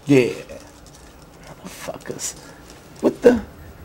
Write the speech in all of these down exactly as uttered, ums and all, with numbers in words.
Yeah. Motherfuckers. What the?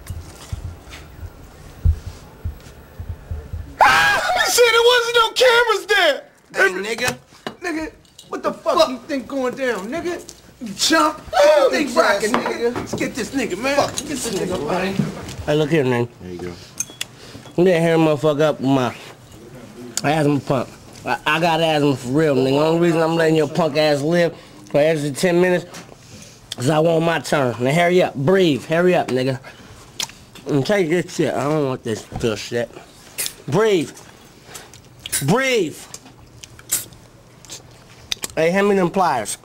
Ah! You said there wasn't no cameras there! Hey, nigga. Nigga, what the fuck, fuck you think going down, nigga? You chump. You think rockin', nigga. Let's get this nigga, man. Fuck, get this nigga, man. Hey, look here, man. There you go. I'm gonna hear a motherfucker up with my asthma pump. I, I got asthma for real, nigga. The only reason I'm letting your punk ass live for an extra ten minutes is I want my turn. Now hurry up, breathe, hurry up, nigga. And take this shit. I don't want this pill shit. Breathe. Breathe. Hey, hand me them pliers.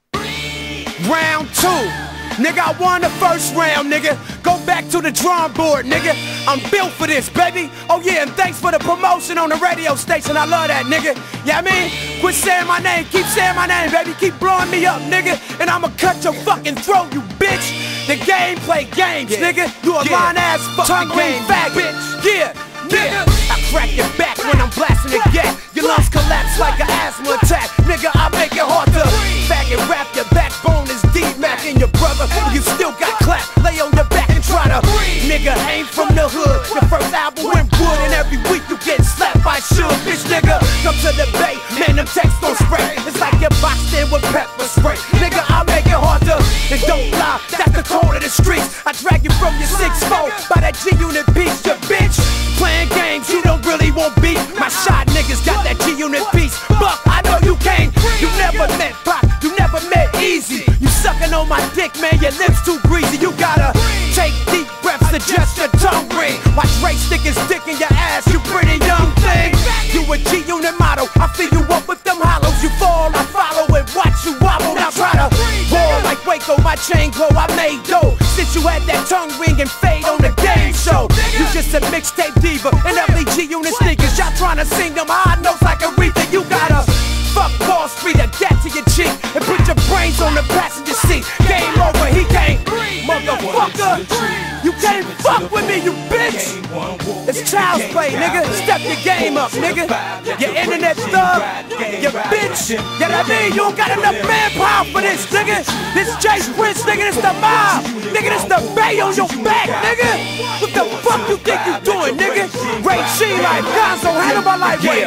Round two. Nigga, I won the first round, nigga. Go back to the drawing board, nigga. I'm built for this, baby. Oh yeah, and thanks for the promotion on the radio station. I love that, nigga. Yeah, I mean, quit saying my name. Keep saying my name, baby. Keep blowing me up, nigga. And I'ma cut your fucking throat, you bitch. The game play games, yeah. Nigga. You a yeah. lying ass fucking game faggot, bitch. Yeah, nigga. I crack your back when I'm blasting the gap. Your lungs collapse like an asthma attack. Nigga, I make it hard to faggot rap. Your backbone is D-Mac and your brother. You still got clap. Lay on your back and try to nigga, ain't from the hood. Your first album went good and every week you get slapped by Suge. Bitch, nigga, come to the bay. Man, them texts don't spray. It's like you're boxed in with pepper spray. Nigga, I make it hard to, and don't lie, that's the code of the streets. I drag you from your six four by that G-Unit piece, you bitch. Playing games, you don't really want beat. My shot niggas got that G-Unit piece. Buck, I know you can't. You never met Pop, you never met Easy. You sucking on my dick, man, your lips too greasy. You gotta take deep breaths, adjust your tongue ring. Watch Ray stick his dick in your ass, you pretty young thing. You a G-Unit model, I fill you up with them hollows. You fall, I follow and watch you wobble. Now try to roar like Waco, my chain glow, I made dough. Since you had that tongue ring and fade on the game show. You just a mixtape diva and ugly G-Unit sneakers. Y'all tryna sing them hard notes like Aretha. You gotta fuck Wall Street, a gat to your cheek, and put your brains on the passenger seat. Game over, he can't. Motherfucker, you can't fuck with me, you bitch. It's child's play, nigga. Step your game up, nigga. Your internet thug, you bitch. Yeah, I mean, you don't got enough manpower for this, nigga. This Chase Prince, nigga, this the mob. Nigga, this the bay on your back, nigga. What the fuck you think you doing, nigga? Ray G life, Gonzo, handle my life, wait.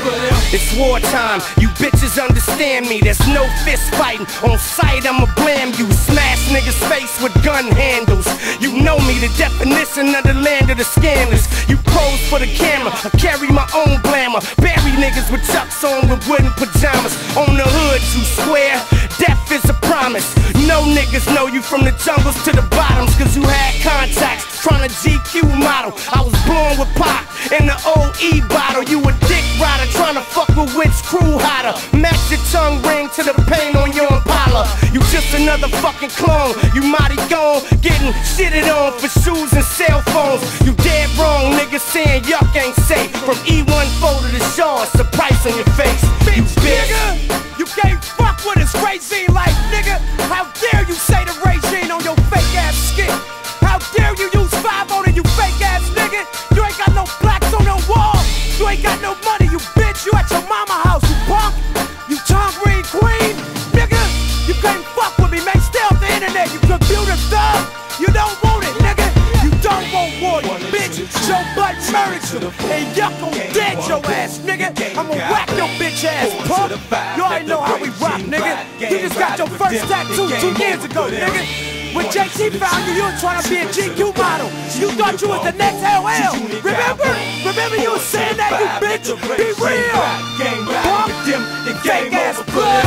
It's wartime, you bitches understand me. There's no fist fighting. On sight, I'ma blam you. Smash niggas' face with gun handles. You know me, the definition of the land of the scandalous. You pose for the camera, I carry my own glamour. Bury niggas with chucks on with wooden pajamas. On the hood, you square, death is a promise. No niggas know you from the jungles to the bottoms, cause you had contacts trying to G Q model. I was born with pop in the old E bottle. You a dick rider trying to fuck with which crew hotter. Match your tongue ring to the paint on your Impala. You just another fucking clone. You mighty gone, getting shitted on for shoes and cell phones. You dead wrong, niggas saying yuck ain't safe. From E one four to the Shaw, it's the price on your face. You bitch, nigga, you can't fuck with us, crazy life, nigga. How dare you say the regime on your fake ass skin? How dare you use five on it, you fake ass nigga? You ain't got no blacks on the wall. You ain't got no money, you bitch. You at your mama house, you punk. You tongue ring queen, nigga. You can't fuck with me, man. Stay off the internet, you computer thug. You don't want it, nigga. You don't want war, you bitch. Your butt murdered you. And yuck on dead your ass, nigga. I'ma whack your bitch ass, punk. You already know how we rock, nigga. You just got your first tattoo two years ago, nigga. When J T found you, you was trying to be a G Q model. You thought you was the next L L. Remember? Remember you was saying that, you bitch? Be real. Punk. Fake ass blood.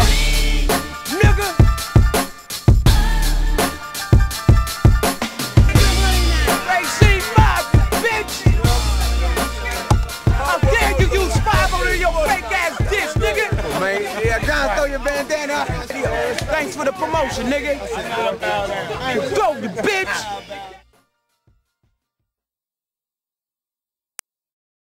Nigga. Regime mob, bitch. How dare you use five on your fake ass dish, nigga? Oh, man, yeah, John, throw your bandana. Thanks for the promotion, nigga. Go, you bitch.